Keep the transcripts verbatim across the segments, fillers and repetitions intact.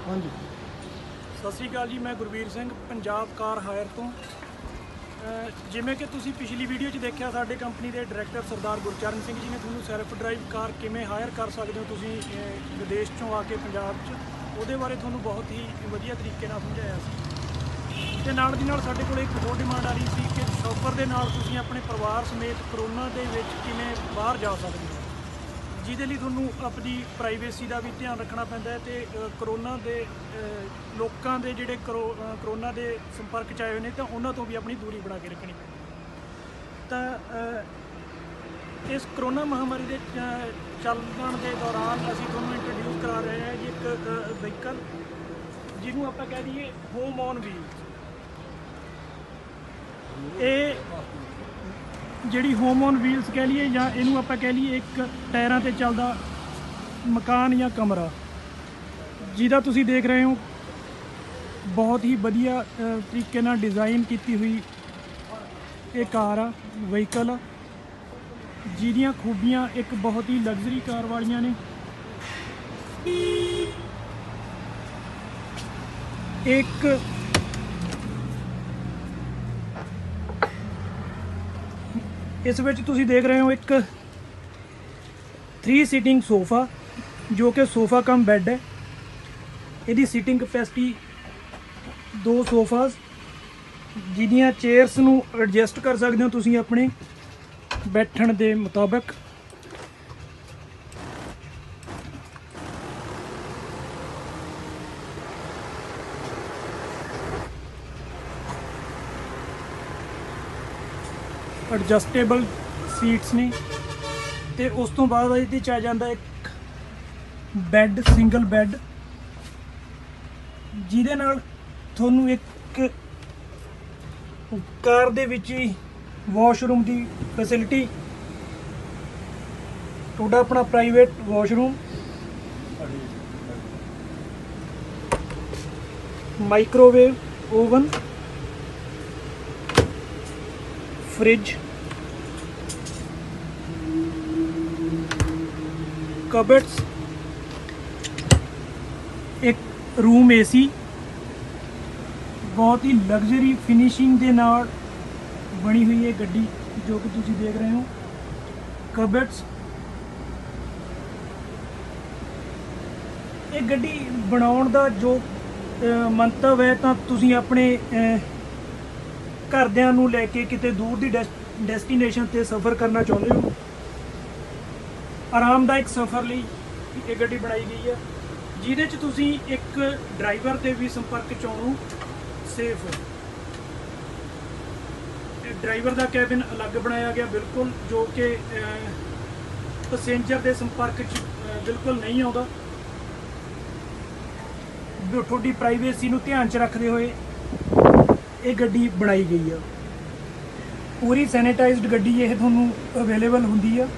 हाँ जी। ਸਤਿ ਸ਼੍ਰੀ ਅਕਾਲ ਜੀ। ਮੈਂ ਗੁਰਵੀਰ ਸਿੰਘ ਪੰਜਾਬ ਕਾਰ ਹਾਇਰ ਤੋਂ। ਜਿਵੇਂ ਕਿ ਤੁਸੀਂ ਪਿਛਲੀ ਵੀਡੀਓ 'ਚ ਦੇਖਿਆ, ਸਾਡੇ ਕੰਪਨੀ ਦੇ ਡਾਇਰੈਕਟਰ ਸਰਦਾਰ ਗੁਰਚਰਨ ਸਿੰਘ ਜੀ ਨੇ ਤੁਹਾਨੂੰ ਸੈਲਫ ਡਰਾਈਵ ਕਾਰ ਕਿਵੇਂ ਹਾਇਰ ਕਰ ਸਕਦੇ ਹੋ ਤੁਸੀਂ ਵਿਦੇਸ਼ 'ਚੋਂ ਆ ਕੇ ਪੰਜਾਬ 'ਚ, ਉਹਦੇ ਬਾਰੇ ਤੁਹਾਨੂੰ ਬਹੁਤ ਹੀ ਵਧੀਆ ਤਰੀਕੇ ਨਾਲ ਸਮਝਾਇਆ ਸੀ। ਅਤੇ ਨਾਲ ਦੀ ਨਾਲ ਸਾਡੇ ਕੋਲ ਇੱਕ ਹੋਰ ਡਿਮਾਂਡ ਆ ਰਹੀ ਸੀ ਕਿ ਸ਼ੌਫਰ ਦੇ ਨਾਲ ਤੁਸੀਂ ਆਪਣੇ ਪਰਿਵਾਰ ਸਮੇਤ ਕਰੋਨਾ ਦੇ ਵਿੱਚ ਕਿਵੇਂ ਬਾਹਰ ਜਾ ਸਕਦੇ ਹੋ, ਜਿਹਦੇ ਲਈ ਤੁਹਾਨੂੰ ਆਪਣੀ ਪ੍ਰਾਈਵੇਸੀ ਦਾ ਵੀ ਧਿਆਨ ਰੱਖਣਾ ਪੈਂਦਾ ਹੈ ਅਤੇ ਕਰੋਨਾ ਦੇ ਲੋਕਾਂ ਦੇ ਜਿਹੜੇ ਕਰੋ ਕਰੋਨਾ ਦੇ ਸੰਪਰਕ 'ਚ ਆਏ ਹੋਏ ਨੇ ਤਾਂ ਉਹਨਾਂ ਤੋਂ ਵੀ ਆਪਣੀ ਦੂਰੀ ਬਣਾ ਕੇ ਰੱਖਣੀ ਪੈਂਦੀ। ਤਾਂ ਇਸ ਕਰੋਨਾ ਮਹਾਂਮਾਰੀ ਦੇ ਚੱਲਣ ਦੇ ਦੌਰਾਨ ਅਸੀਂ ਤੁਹਾਨੂੰ ਇੰਟਰੋਡਿਊਸ ਕਰਾ ਰਹੇ ਹਾਂ ਜੀ ਇੱਕ ਵਹੀਕਲ, ਜਿਹਨੂੰ ਆਪਾਂ ਕਹਿ ਦਈਏ ਹੋਮ ਔਨ ਵੀਲ। ਇਹ ਜਿਹੜੀ ਹੋਮ ਔਨ ਵੀਲਸ ਕਹਿ ਲਈਏ ਜਾਂ ਇਹਨੂੰ ਆਪਾਂ ਕਹਿ ਲਈਏ ਇੱਕ ਟਾਇਰਾਂ 'ਤੇ ਚੱਲਦਾ ਮਕਾਨ ਜਾਂ ਕਮਰਾ, ਜਿਹਦਾ ਤੁਸੀਂ ਦੇਖ ਰਹੇ ਹੋ ਬਹੁਤ ਹੀ ਵਧੀਆ ਤਰੀਕੇ ਨਾਲ ਡਿਜ਼ਾਈਨ ਕੀਤੀ ਹੋਈ ਇਹ ਕਾਰ ਆ, ਵਹੀਕਲ ਆ, ਜਿਹਦੀਆਂ ਖੂਬੀਆਂ ਇੱਕ ਬਹੁਤ ਹੀ ਲਗਜ਼ਰੀ ਕਾਰ ਵਾਲੀਆਂ ਨੇ। ਇੱਕ ਇਸ ਵਿੱਚ ਤੁਸੀਂ ਦੇਖ ਰਹੇ ਹੋ ਇੱਕ ਥ्री ਸੀਟਿੰਗ ਸੋਫਾ, ਜੋ ਕਿ ਸੋਫਾ ਕਮ ਬੈੱਡ ਹੈ। ਇਹਦੀ ਸੀਟਿੰਗ ਕਪੈਸਿਟੀ ਦੋ ਸੋਫਾਸ, ਜਿਹਦੀਆਂ ਚੇਅਰਸ ਨੂੰ ਐਡਜਸਟ ਕਰ ਸਕਦੇ ਹੋ ਤੁਸੀਂ ਆਪਣੇ ਬੈਠਣ ਦੇ ਮੁਤਾਬਕ। ਐਡਜਸਟੇਬਲ ਸੀਟਸ ਨੇ ਤੇ ਉਸ ਤੋਂ ਬਾਅਦ ਇਹਦੇ 'ਚ ਆ ਜਾਂਦਾ ਇੱਕ ਬੈੱਡ, ਸਿੰਗਲ ਬੈੱਡ, ਜਿਹਦੇ ਨਾਲ ਤੁਹਾਨੂੰ ਇੱਕ ਕਾਰ ਦੇ ਵਿੱਚ ਹੀ ਵਾਸ਼ਰੂਮ ਦੀ ਫੈਸਿਲਿਟੀ, ਤੁਹਾਡਾ ਆਪਣਾ private washroom, microwave oven, fridge, cupboards, एक रूम एसी, बहुत ही लग्जरी फिनिशिंग दे नाल बनी हुई है गड्डी जो कि तुसी देख रहे हो। कबर्ड्स, ये गड्डी बनाउण दा जो मंतव है तो तुसी अपने घरदियां नूं लैके किते दूर दी डेस्टिनेशन ते सफ़र करना चाहुंदे हो, आरामदायक सफ़र लई ये गड्डी बनाई गई है, जिहदे च तुसीं एक ड्राइवर दे भी संपर्क च आउणों सेफ हो। ड्राइवर दा कैबिन अलग बनाया गया बिल्कुल, जो कि पैसेंजर दे संपर्क च बिल्कुल नहीं आउंदा। तुहाडी प्राइवेसी नूं ध्यान च रखदे होए ये गड्डी बनाई गई है। पूरी सैनिटाइज्ड गड्डी ये थोनू अवेलेबल होंदी है।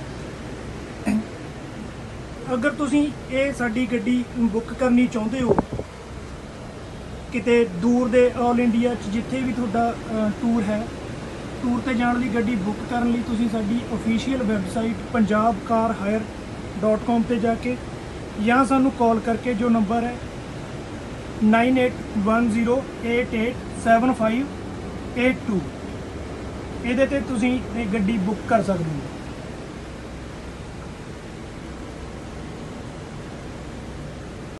अगर तुसी ये साडी गड्डी बुक करनी चाहते हो किते दूर दे ऑल इंडिया च जिथे भी तुहाडा टूर है, टूर ते जाण लई गड्डी बुक करन लई तुसी साडी official website Punjab car hire dot com ते जाके या सानू कॉल करके जो नंबर है nine eight one zero eight eight seven five eight two, ये तुसीं गड्डी बुक कर सकते हो।